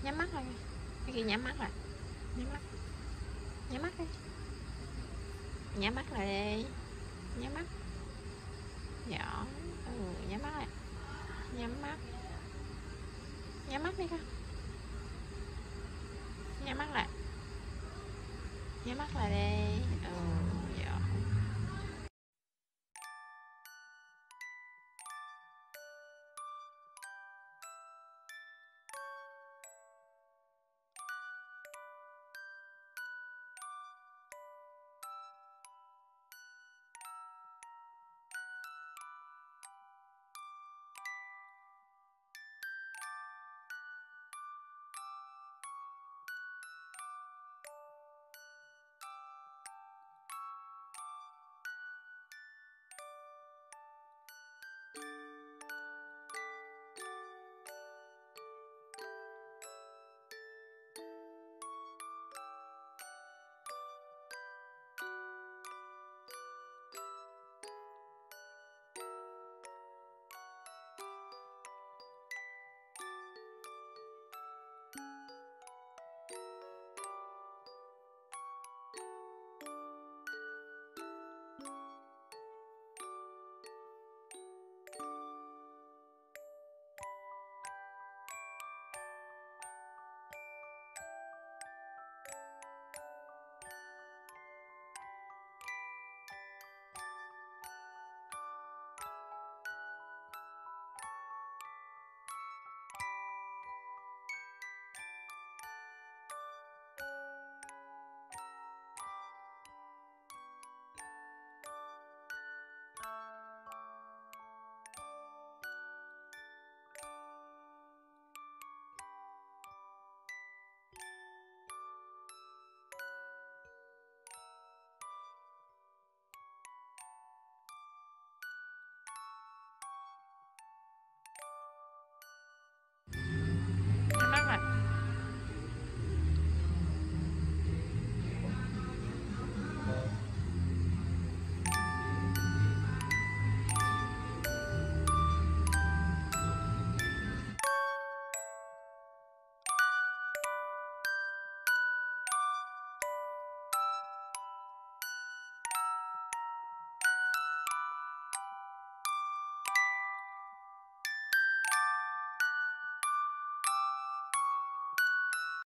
Nhắm mắt lại. Cái kia nhắm mắt lại. Nhắm mắt. Nhắm mắt đi. Nhắm mắt lại đi. Nhắm mắt. Giỏi. Nhắm mắt lại. Nhắm mắt. Nhắm mắt đi con. Nhắm mắt lại. Nhắm mắt lại đi.